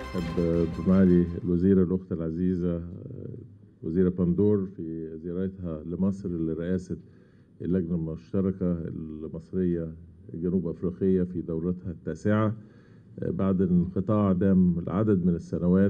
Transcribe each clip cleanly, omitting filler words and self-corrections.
أحب بمعالي الوزيرة الأخت العزيزة وزيرة بندور في زيارتها لمصر لرئاسة اللجنة المشتركة المصرية الجنوب أفريقية في دورتها التاسعة بعد انقطاع دام العدد من السنوات،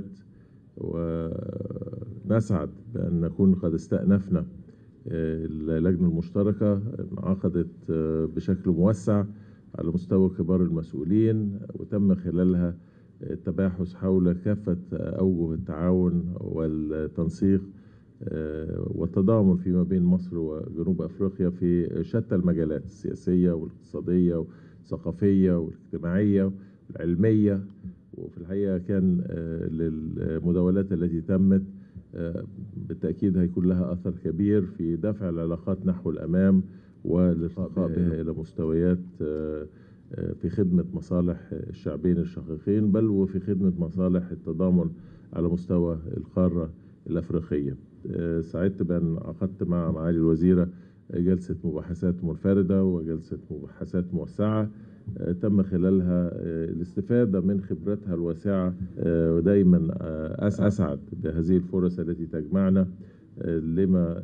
ونسعد بأن نكون قد استأنفنا اللجنة المشتركة. انعقدت بشكل موسع على مستوى كبار المسؤولين، وتم خلالها التباحث حول كافة أوجه التعاون والتنسيق والتضامن فيما بين مصر وجنوب أفريقيا في شتى المجالات السياسية والاقتصادية والثقافية والاجتماعية والعلمية. وفي الحقيقة كان للمداولات التي تمت بالتأكيد هيكون لها أثر كبير في دفع العلاقات نحو الأمام والارتقاء بها إلى مستويات في خدمة مصالح الشعبين الشقيقين، بل وفي خدمة مصالح التضامن على مستوى القارة الأفريقية. سعدت بأن عقدت مع معالي الوزيرة جلسة مباحثات منفردة وجلسة مباحثات موسعة تم خلالها الاستفادة من خبرتها الواسعة، ودايما أسعد بهذه الفرص التي تجمعنا لما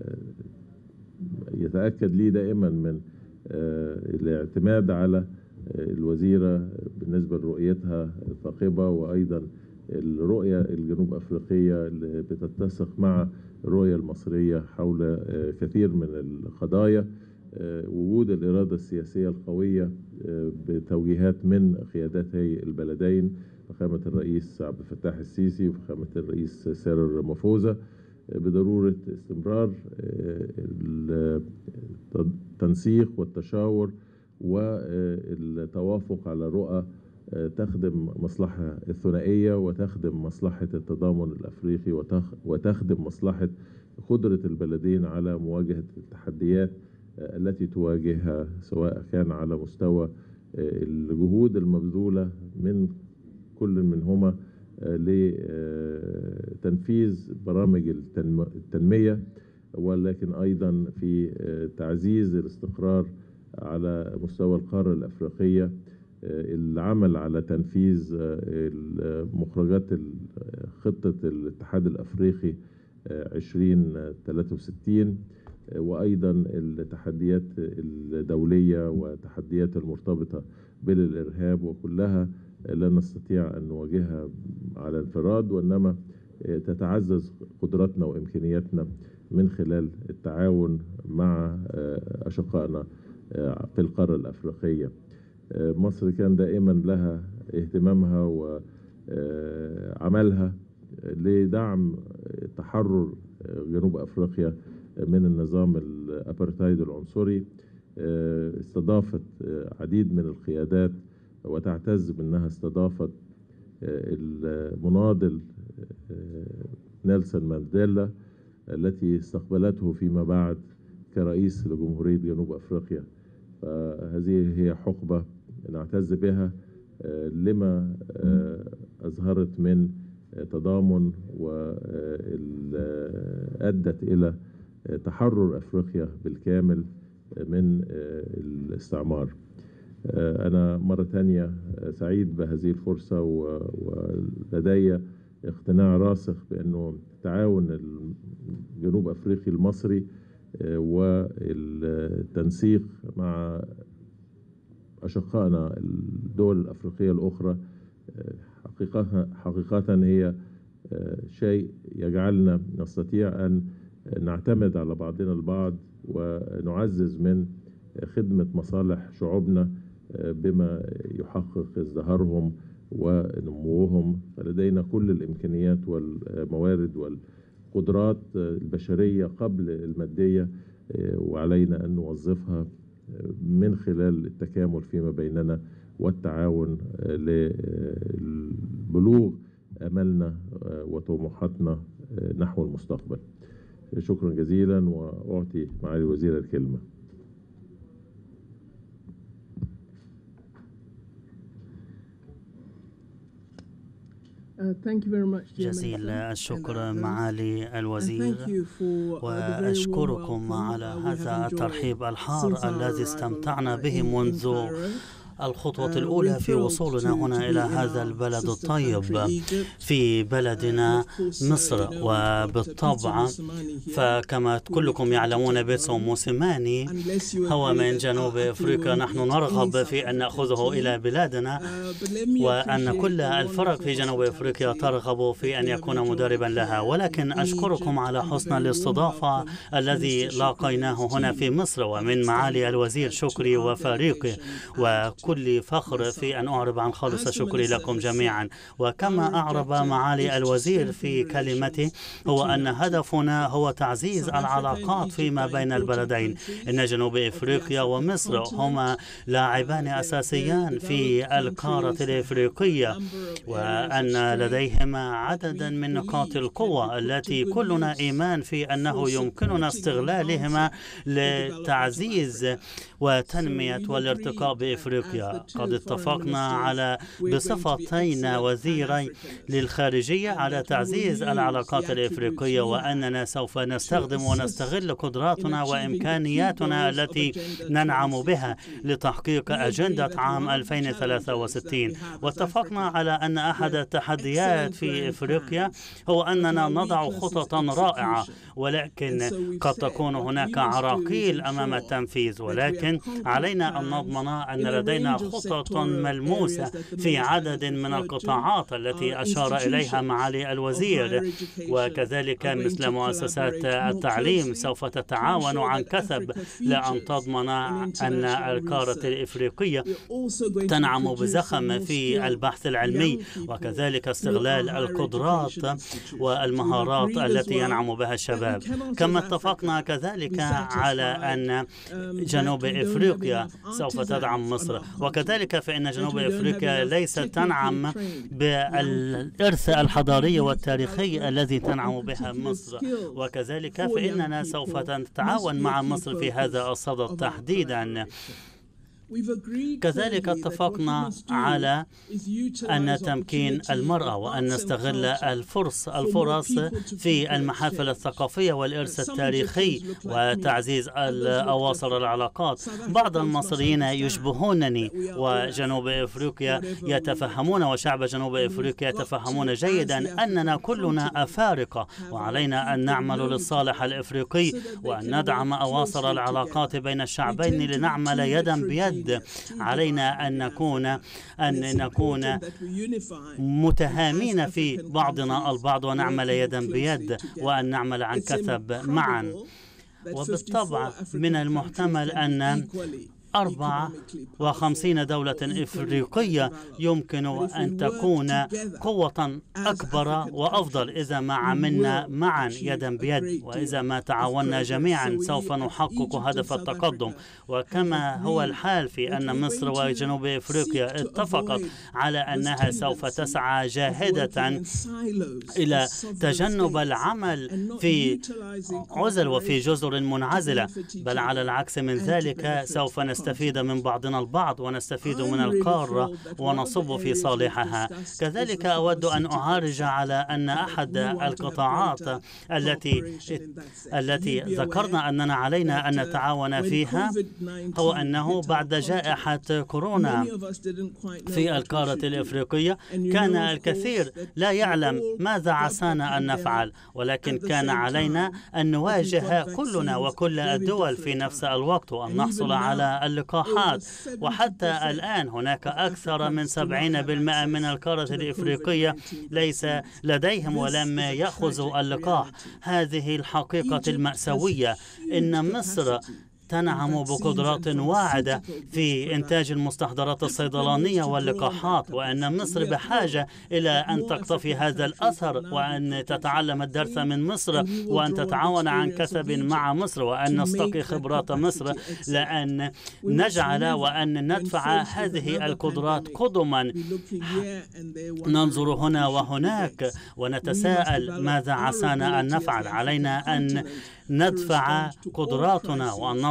يتأكد لي دائما من الاعتماد على الوزيرة بالنسبة لرؤيتها الثاقبة، وأيضا الرؤية الجنوب أفريقية اللي بتتسق مع الرؤية المصرية حول كثير من القضايا. وجود الإرادة السياسية القوية بتوجيهات من قيادتي البلدين، فخامة الرئيس عبد الفتاح السيسي وفخامة الرئيس سيريل رامافوزا، بضرورة استمرار التنسيق والتشاور والتوافق على رؤى تخدم مصلحة الثنائية وتخدم مصلحة التضامن الأفريقي وتخدم مصلحة قدرة البلدين على مواجهة التحديات التي تواجهها، سواء كان على مستوى الجهود المبذولة من كل منهما لتنفيذ برامج التنمية، ولكن أيضا في تعزيز الاستقرار على مستوى القارة الأفريقية، العمل على تنفيذ مخرجات خطة الاتحاد الأفريقي 2063، وأيضا التحديات الدولية وتحديات المرتبطة بالإرهاب، وكلها لا نستطيع أن نواجهها على انفراد، وإنما تتعزز قدراتنا وإمكانياتنا من خلال التعاون مع أشقائنا في القارة الأفريقية. مصر كان دائما لها اهتمامها وعملها لدعم تحرر جنوب أفريقيا من النظام الأبرتايد العنصري. استضافت عديد من القيادات وتعتز بأنها استضافت المناضل نيلسون مانديلا التي استقبلته فيما بعد كرئيس لجمهورية جنوب أفريقيا. فهذه هي حقبة نعتز بها لما أظهرت من تضامن وأدت إلى تحرر أفريقيا بالكامل من الاستعمار. أنا مرة تانية سعيد بهذه الفرصة، ولدي اقتناع راسخ بأنه تعاون الجنوب أفريقي المصري والتنسيق مع أشقائنا الدول الأفريقية الأخرى حقيقة هي شيء يجعلنا نستطيع أن نعتمد على بعضنا البعض ونعزز من خدمة مصالح شعوبنا بما يحقق ازدهارهم ونموهم. فلدينا كل الإمكانيات والموارد والقدرات البشرية قبل المادية، وعلينا أن نوظفها من خلال التكامل فيما بيننا والتعاون لبلوغ أملنا وطموحاتنا نحو المستقبل. شكرا جزيلا، وأعطي معالي الوزير الكلمة. جزيل الشكر معالي الوزير، وأشكركم على هذا الترحيب الحار الذي استمتعنا به منذ الخطوة الأولى في وصولنا هنا إلى هذا البلد الطيب في بلدنا مصر. وبالطبع فكما كلكم يعلمون بيتسو موسيماني هو من جنوب أفريقيا. نحن نرغب في أن نأخذه إلى بلادنا، وأن كل الفرق في جنوب أفريقيا ترغب في أن يكون مدربا لها. ولكن أشكركم على حسن الاستضافة الذي لاقيناه هنا في مصر، ومن معالي الوزير شكري وفريقه، وكل فخر في أن أعرب عن خالص شكري لكم جميعا. وكما أعرب معالي الوزير في كلمته، هو أن هدفنا هو تعزيز العلاقات فيما بين البلدين. إن جنوب أفريقيا ومصر هما لاعبان أساسيان في القارة الأفريقية، وأن لديهما عددا من نقاط القوة التي كلنا إيمان في أنه يمكننا استغلالهما لتعزيز وتنمية والارتقاء بإفريقيا. قد اتفقنا على بصفتين وزيري للخارجية على تعزيز العلاقات الإفريقية، وأننا سوف نستخدم ونستغل قدراتنا وإمكانياتنا التي ننعم بها لتحقيق أجندة عام 2063. واتفقنا على أن أحد التحديات في إفريقيا هو أننا نضع خططا رائعة، ولكن قد تكون هناك عراقيل أمام التنفيذ. ولكن علينا أن نضمن أن لدينا خطط ملموسة في عدد من القطاعات التي أشار إليها معالي الوزير، وكذلك مثل مؤسسات التعليم سوف تتعاون عن كثب لأن تضمن أن القارة الإفريقية تنعم بزخم في البحث العلمي، وكذلك استغلال القدرات والمهارات التي ينعم بها الشباب. كما اتفقنا كذلك على أن جنوب أفريقيا سوف تدعم مصر، وكذلك فإن جنوب أفريقيا ليست تنعم بالإرث الحضاري والتاريخي الذي تنعم بها مصر، وكذلك فإننا سوف نتعاون مع مصر في هذا الصدد تحديدا. كذلك اتفقنا على أن تمكين المرأة وأن نستغل الفرص في المحافل الثقافية والإرث التاريخي وتعزيز أواصر العلاقات. بعض المصريين يشبهونني، وجنوب أفريقيا يتفهمون، وشعب جنوب أفريقيا يتفهمون جيدا أننا كلنا أفارقة، وعلينا أن نعمل للصالح الإفريقي وأن ندعم أواصر العلاقات بين الشعبين لنعمل يدا بيد. علينا أن نكون متهامين في بعضنا البعض ونعمل يدا بيد وأن نعمل عن كثب معا. وبالطبع من المحتمل أن 54 دولة إفريقية يمكن أن تكون قوة أكبر وأفضل إذا ما عملنا معا يدا بيد، وإذا ما تعاوننا جميعا سوف نحقق هدف التقدم. وكما هو الحال في أن مصر وجنوب أفريقيا اتفقت على أنها سوف تسعى جاهدة إلى تجنب العمل في عزل وفي جزر منعزلة، بل على العكس من ذلك سوف نستفيد من بعضنا البعض ونستفيد من القارة ونصب في صالحها. كذلك أود أن أعرج على أن أحد القطاعات التي ذكرنا أننا علينا أن نتعاون فيها هو أنه بعد جائحة كورونا في القارة الإفريقية كان الكثير لا يعلم ماذا عسانا أن نفعل، ولكن كان علينا أن نواجه كلنا وكل الدول في نفس الوقت وأن نحصل على اللقاحات. وحتى الآن هناك أكثر من 70% من القارة الإفريقية ليس لديهم ولم يأخذوا اللقاح. هذه الحقيقة المأساوية. إن مصر تنعم بقدرات واعدة في إنتاج المستحضرات الصيدلانية واللقاحات، وأن مصر بحاجة إلى أن تقتفي هذا الأثر وأن تتعلم الدرس من مصر وأن تتعاون عن كثب مع مصر وأن نستقي خبرات مصر لأن نجعل وأن ندفع هذه القدرات قدما. ننظر هنا وهناك ونتساءل ماذا عسانا أن نفعل. علينا أن ندفع قدراتنا وأن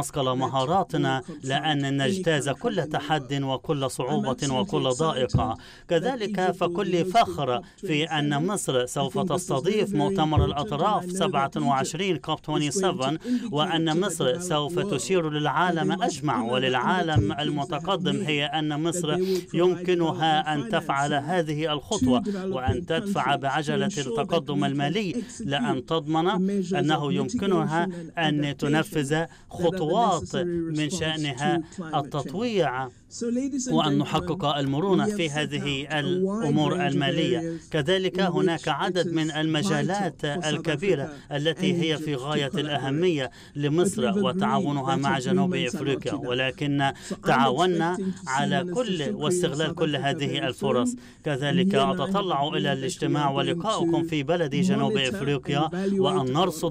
نصقل مهاراتنا لأن نجتاز كل تحد وكل صعوبة وكل ضائقة. كذلك فكل فخر في أن مصر سوف تستضيف مؤتمر الأطراف 27 COP 27، وأن مصر سوف تشير للعالم أجمع وللعالم المتقدم هي أن مصر يمكنها أن تفعل هذه الخطوة وأن تدفع بعجلة التقدم المالي، لأن تضمن أنه يمكنها أن تنفذ خطوات من شأنها التطويع وأن نحقق المرونة في هذه الأمور المالية. كذلك هناك عدد من المجالات الكبيرة التي هي في غاية الأهمية لمصر وتعاونها مع جنوب إفريقيا، ولكن تعاوننا على كل واستغلال كل هذه الفرص. كذلك أتطلع إلى الاجتماع ولقائكم في بلد جنوب إفريقيا وأن نرصد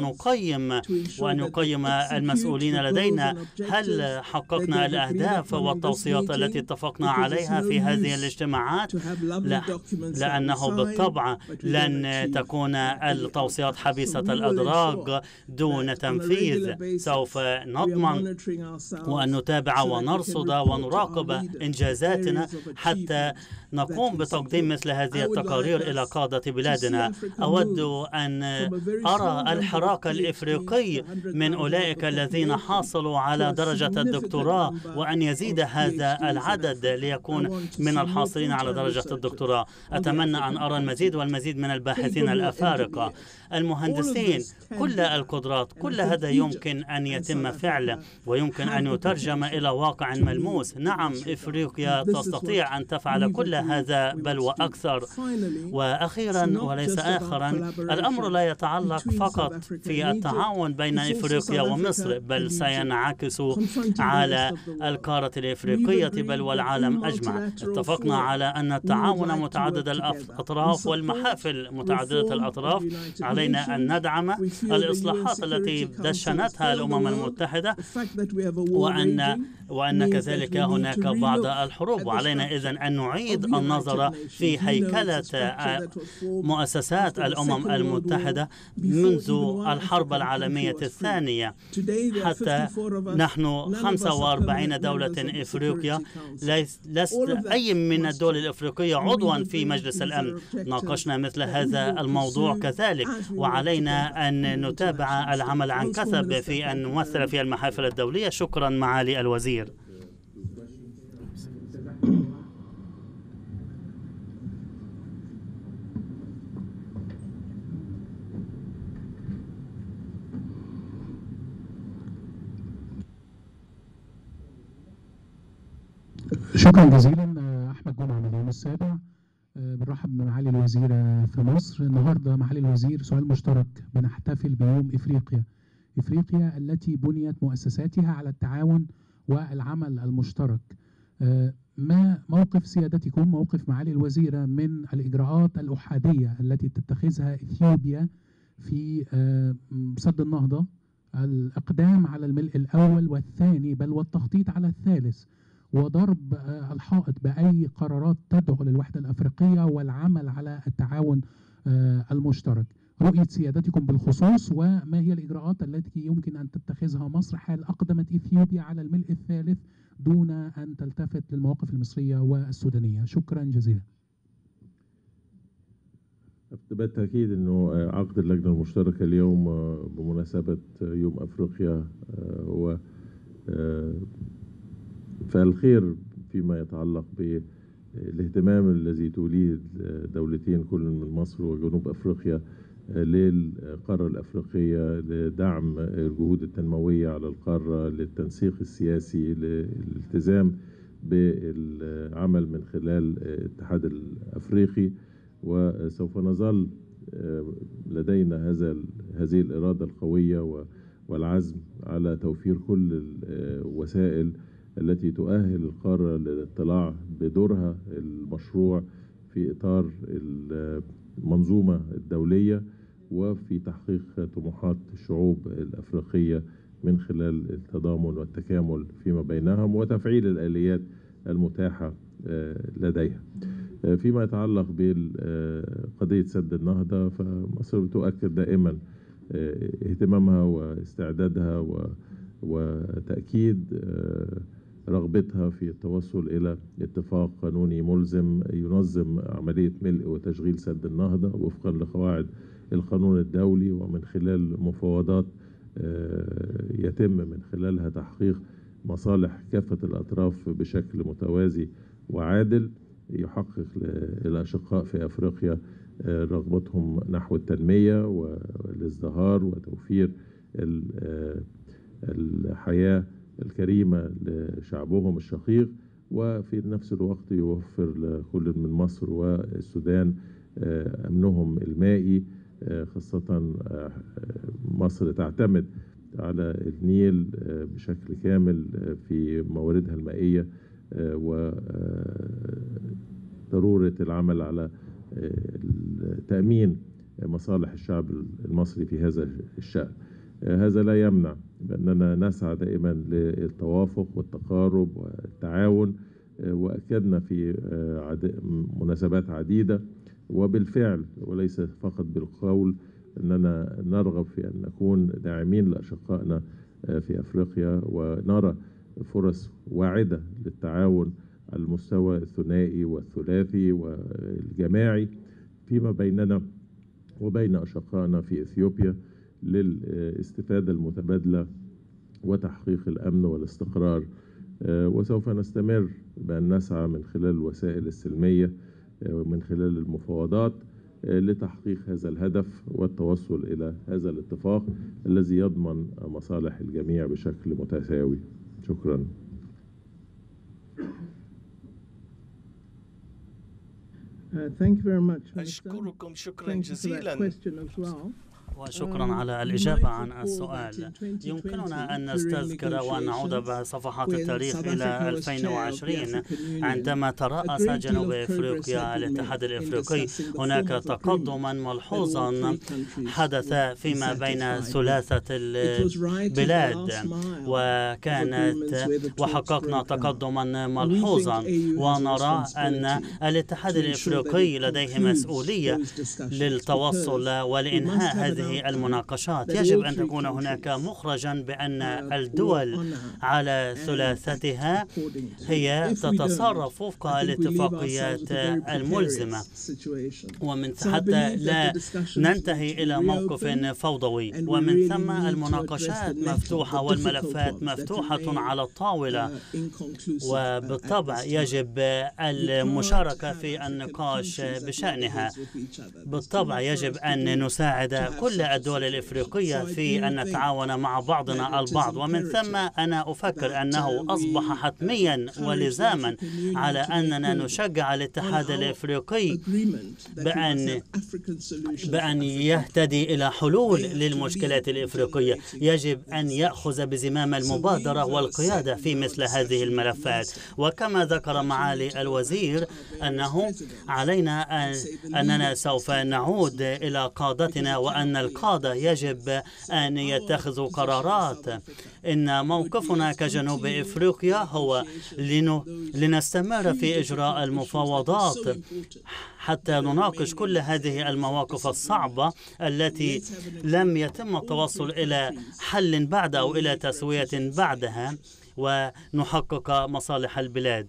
وأن يقيم المسؤولين لدينا هل حققنا الأهداف والتوصيات التي اتفقنا عليها في هذه الاجتماعات، لأنه بالطبع لن تكون التوصيات حبيسة الأدراج دون تنفيذ. سوف نضمن وأن نتابع ونرصد ونراقب إنجازاتنا حتى نقوم بتقديم مثل هذه التقارير إلى قادة بلادنا. أود أن أرى الحراك الإفريقي من أولئك الذين حاصلوا على درجة الدكتوراه وأن يزيد هذا العدد ليكون من الحاصلين على درجة الدكتوراه. أتمنى أن أرى المزيد والمزيد من الباحثين الأفارقة، المهندسين، كل القدرات. كل هذا يمكن أن يتم فعله ويمكن أن يترجم إلى واقع ملموس. نعم، إفريقيا تستطيع أن تفعل كل هذا بل وأكثر. وأخيرا وليس آخرا، الأمر لا يتعلق فقط في التعاون بين إفريقيا ومصر، بل سينعكس على القارة الإفريقية بل والعالم أجمع. اتفقنا على أن التعاون متعدد الأطراف والمحافل متعددة الأطراف علينا أن ندعم الإصلاحات التي دشنتها الأمم المتحدة، وأن كذلك هناك بعض الحروب، وعلينا إذن أن نعيد النظر في هيكلة مؤسسات الأمم المتحدة منذ الحرب العالمية الثانية حتى نحن 45 دولة إفريقيا. لست أي من الدول الإفريقية عضوا في مجلس الأمن. ناقشنا مثل هذا الموضوع كذلك، وعلينا أن نتابع العمل عن كثب في أن نمثل في المحافل الدولية. شكرا معالي الوزير. شكرا جزيلا أحمد جمعة من اليوم السابع. بنرحب بمعالي الوزير في مصر. النهارده معالي الوزير سؤال مشترك، بنحتفل بيوم إفريقيا التي بنيت مؤسساتها على التعاون والعمل المشترك. ما موقف سيادتكم، موقف معالي الوزيرة، من الإجراءات الأحادية التي تتخذها إثيوبيا في سد النهضة، الإقدام على الملء الأول والثاني بل والتخطيط على الثالث، وضرب الحائط بأي قرارات تدعو للوحدة الأفريقية والعمل على التعاون المشترك؟ رؤية سيادتكم بالخصوص، وما هي الإجراءات التي يمكن أن تتخذها مصر حال أقدمت إثيوبيا على الملء الثالث دون أن تلتفت للمواقف المصرية والسودانية؟ شكرا جزيلا. بالتأكيد أنه عقد اللجنة المشتركة اليوم بمناسبة يوم أفريقيا هو فالخير فيما يتعلق بالاهتمام الذي توليه دولتين، كل من مصر وجنوب أفريقيا، للقارة الأفريقية، لدعم الجهود التنموية على القارة، للتنسيق السياسي، للالتزام بالعمل من خلال الاتحاد الأفريقي. وسوف نظل لدينا هذه الإرادة القوية والعزم على توفير كل الوسائل التي تؤهل القارة للاطلاع بدورها المشروع في إطار المنظومة الدولية وفي تحقيق طموحات الشعوب الأفريقية من خلال التضامن والتكامل فيما بينهم وتفعيل الآليات المتاحة لديها. فيما يتعلق بقضية سد النهضة، فمصر بتؤكد دائما اهتمامها واستعدادها وتأكيد رغبتها في التوصل إلى اتفاق قانوني ملزم ينظم عملية ملء وتشغيل سد النهضة وفقا لقواعد القانون الدولي، ومن خلال مفاوضات يتم من خلالها تحقيق مصالح كافة الأطراف بشكل متوازي وعادل، يحقق الأشقاء في أفريقيا رغبتهم نحو التنمية والازدهار وتوفير الحياة الكريمة لشعبهم الشقيق، وفي نفس الوقت يوفر لكل من مصر والسودان أمنهم المائي، خاصة مصر تعتمد على النيل بشكل كامل في مواردها المائية، وضرورة العمل على تأمين مصالح الشعب المصري في هذا الشأن. هذا لا يمنع بأننا نسعى دائما للتوافق والتقارب والتعاون، وأكدنا في مناسبات عديدة وبالفعل وليس فقط بالقول أننا نرغب في أن نكون داعمين لأشقائنا في أفريقيا، ونرى فرص واعدة للتعاون على المستوى الثنائي والثلاثي والجماعي فيما بيننا وبين أشقائنا في إثيوبيا للاستفادة المتبادلة وتحقيق الأمن والاستقرار. وسوف نستمر بأن نسعى من خلال الوسائل السلمية ومن خلال المفاوضات لتحقيق هذا الهدف والتوصل إلى هذا الاتفاق الذي يضمن مصالح الجميع بشكل متساوي. شكرا. أشكركم شكرا جزيلا. وشكرا على الإجابة عن السؤال. يمكننا أن نستذكر ونعود بصفحات التاريخ إلى 2020 عندما ترأس جنوب إفريقيا الاتحاد الإفريقي. هناك تقدما ملحوظا حدث فيما بين ثلاثة البلاد وحققنا تقدما ملحوظا، ونرى أن الاتحاد الإفريقي لديه مسؤولية للتوصل ولإنهاء هذه المناقشات. يجب أن تكون هناك مخرجا بأن الدول على ثلاثتها هي تتصرف وفق الاتفاقيات الملزمة، ومن حتى لا ننتهي إلى موقف فوضوي. ومن ثم المناقشات مفتوحة والملفات مفتوحة على الطاولة، وبالطبع يجب المشاركة في النقاش بشأنها. بالطبع يجب أن نساعد كل الدول الإفريقية في أن نتعاون مع بعضنا البعض، ومن ثم أنا أفكر أنه أصبح حتميا ولزاما على أننا نشجع الاتحاد الإفريقي بأن يهتدي إلى حلول للمشكلات الإفريقية. يجب أن يأخذ بزمام المبادرة والقيادة في مثل هذه الملفات. وكما ذكر معالي الوزير أنه علينا أننا سوف نعود إلى قادتنا، وأن القادة يجب أن يتخذوا قرارات. إن موقفنا كجنوب إفريقيا هو لنستمر في إجراء المفاوضات حتى نناقش كل هذه المواقف الصعبة التي لم يتم التوصل إلى حل بعد أو إلى تسوية بعدها، ونحقق مصالح البلاد.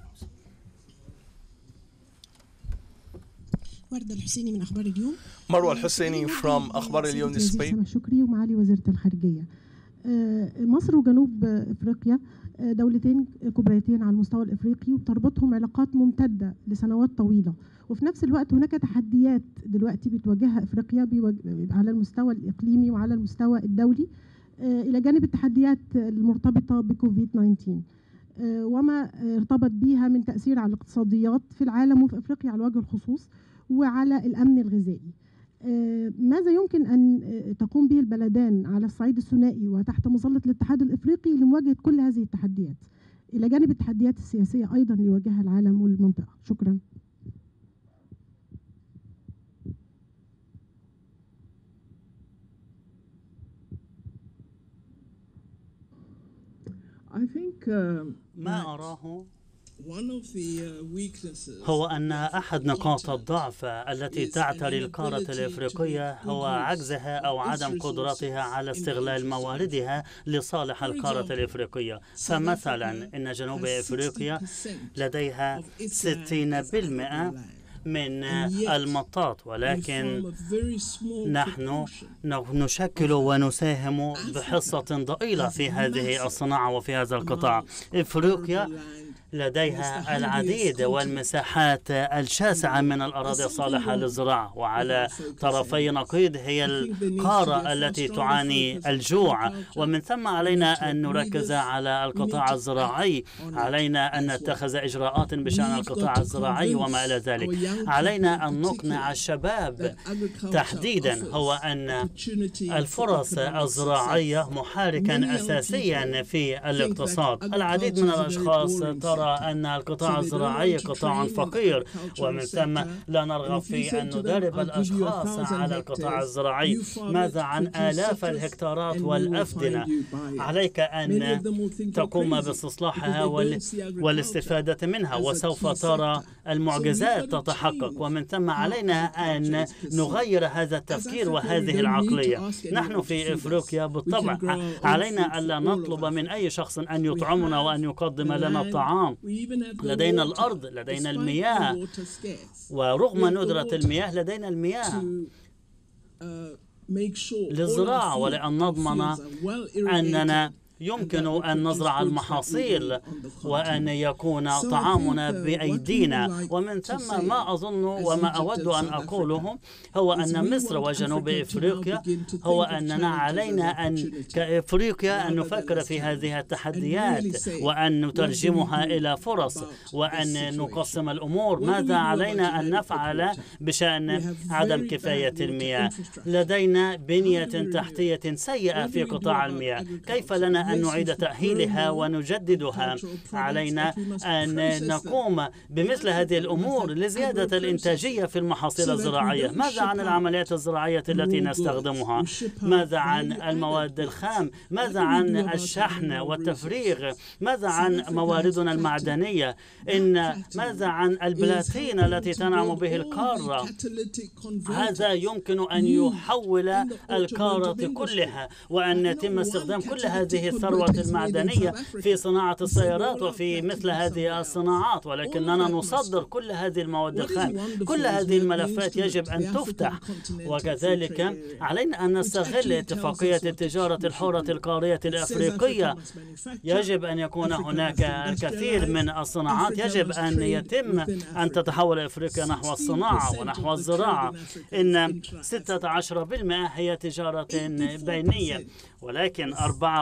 وردة الحسيني من أخبار اليوم. مروة الحسيني from أخبار اليوم نسبي. شكري ومعالي وزيرة الخارجية. مصر وجنوب إفريقيا دولتين كبريتين على المستوى الإفريقي، وبتربطهم علاقات ممتدة لسنوات طويلة، وفي نفس الوقت هناك تحديات دلوقتي بتواجهها إفريقيا على المستوى الإقليمي وعلى المستوى الدولي، إلى جانب التحديات المرتبطة بكوفيد 19 وما ارتبط بها من تأثير على الاقتصاديات في العالم وفي إفريقيا على وجه الخصوص، وعلى الأمن الغذائي. ماذا يمكن أن تقوم به البلدان على الصعيد الثنائي وتحت مظلة الاتحاد الإفريقي لمواجهة كل هذه التحديات، إلى جانب التحديات السياسية أيضا اللي يواجهها العالم والمنطقة؟ شكرا. ما أراه هو أن أحد نقاط الضعف التي تعتري القارة الإفريقية هو عجزها أو عدم قدرتها على استغلال مواردها لصالح القارة الإفريقية. فمثلا إن جنوب إفريقيا لديها 60% من المطاط، ولكن نحن نشكل ونساهم بحصة ضئيلة في هذه الصناعة وفي هذا القطاع. إفريقيا لديها العديد والمساحات الشاسعة من الأراضي الصالحة للزراعة، وعلى طرفي نقيض هي القارة التي تعاني الجوع، ومن ثم علينا أن نركز على القطاع الزراعي. علينا أن نتخذ إجراءات بشأن القطاع الزراعي وما إلى ذلك. علينا أن نقنع الشباب تحديدا هو أن الفرص الزراعية محركا أساسيا في الاقتصاد. العديد من الأشخاص ترى أن القطاع الزراعي قطاع فقير، ومن ثم لا نرغب في أن ندرب الأشخاص على القطاع الزراعي. ماذا عن آلاف الهكتارات والأفدنة؟ عليك أن تقوم باستصلاحها والاستفادة منها، وسوف ترى المعجزات تتحقق. ومن ثم علينا أن نغير هذا التفكير وهذه العقلية. نحن في إفريقيا بالطبع علينا ألا نطلب من أي شخص أن يطعمنا وأن يقدم لنا الطعام. لدينا الأرض، لدينا المياه، ورغم ندرة المياه لدينا المياه للزراعة، ولأن نضمن أننا يمكن أن نزرع المحاصيل وأن يكون طعامنا بأيدينا. ومن ثم ما أظن وما أود أن أقوله هو أن مصر وجنوب إفريقيا هو أننا علينا أن كإفريقيا أن نفكر في هذه التحديات وأن نترجمها إلى فرص وأن نقسم الأمور. ماذا علينا أن نفعل بشأن عدم كفاية المياه؟ لدينا بنية تحتية سيئة في قطاع المياه، كيف لنا أن نعيد تأهيلها ونجددها؟ علينا أن نقوم بمثل هذه الأمور لزيادة الإنتاجية في المحاصيل الزراعية. ماذا عن العمليات الزراعية التي نستخدمها؟ ماذا عن المواد الخام؟ ماذا عن الشحن والتفريغ؟ ماذا عن مواردنا المعدنية؟ ماذا عن البلاتين التي تنعم به القارة؟ هذا يمكن أن يحول القارة كلها وأن يتم استخدام كل هذه الثروة المعدنية في صناعة السيارات وفي مثل هذه الصناعات، ولكننا نصدر كل هذه المواد الخام. كل هذه الملفات يجب أن تفتح، وكذلك علينا أن نستغل اتفاقية التجارة الحرة القارية الأفريقية. يجب أن يكون هناك الكثير من الصناعات، يجب أن يتم أن تتحول أفريقيا نحو الصناعة ونحو الزراعة. إن 16% هي تجارة بينية، ولكن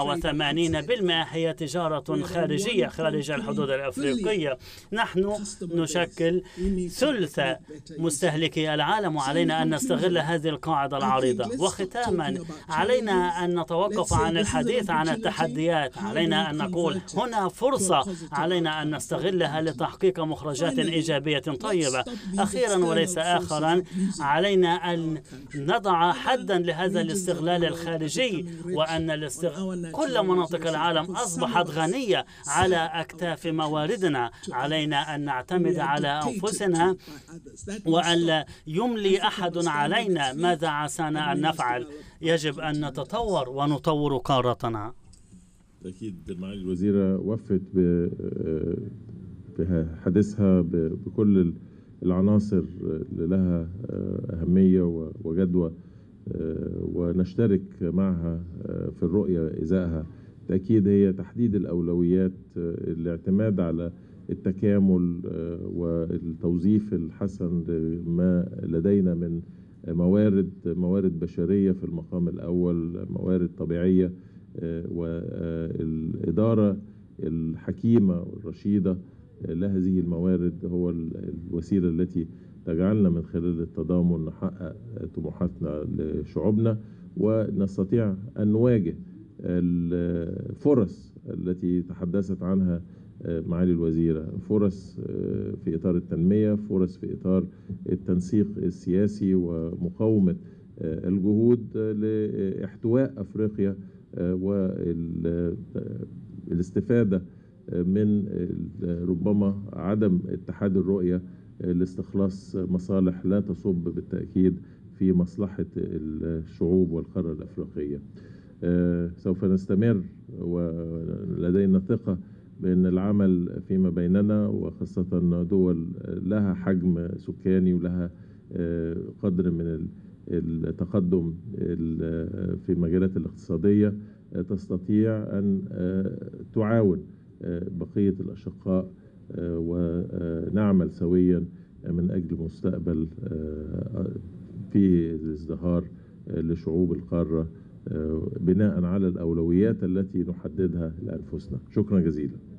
84% هي تجارة خارجية خارج الحدود الأفريقية. نحن نشكل ثلث مستهلكي العالم، وعلينا أن نستغل هذه القاعدة العريضة. وختاما علينا أن نتوقف عن الحديث عن التحديات، علينا أن نقول هنا فرصة، علينا أن نستغلها لتحقيق مخرجات إيجابية طيبة. أخيرا وليس آخرا، علينا أن نضع حدا لهذا الاستغلال الخارجي، وأن كل مناطق العالم أصبحت غنية على أكتاف مواردنا. علينا أن نعتمد على أنفسنا وأن لا يملي أحد علينا. ماذا عسانا أن نفعل؟ يجب أن نتطور ونطور قارتنا. أكيد معالي الوزيرة وفت بحديثها بكل العناصر اللي لها أهمية وجدوى، ونشترك معها في الرؤية إزائها. تأكيد هي تحديد الأولويات، الاعتماد على التكامل والتوظيف الحسن لما لدينا من موارد بشرية في المقام الأول، موارد طبيعية، والإدارة الحكيمة والرشيدة لهذه الموارد هو الوسيلة التي تجعلنا من خلال التضامن نحقق طموحاتنا لشعوبنا، ونستطيع أن نواجه الفرص التي تحدثت عنها معالي الوزيرة، فرص في إطار التنمية، فرص في إطار التنسيق السياسي ومقاومة الجهود لاحتواء أفريقيا والاستفادة من ربما عدم اتحاد الرؤية لاستخلاص مصالح لا تصب بالتأكيد في مصلحة الشعوب والقارة الأفريقية. سوف نستمر ولدينا ثقة بأن العمل فيما بيننا وخاصة دول لها حجم سكاني ولها قدر من التقدم في مجالات الاقتصادية تستطيع أن تعاون بقية الأشقاء ونعمل سويا من أجل مستقبل فيه الازدهار لشعوب القارة بناء على الأولويات التي نحددها لأنفسنا. شكرا جزيلا.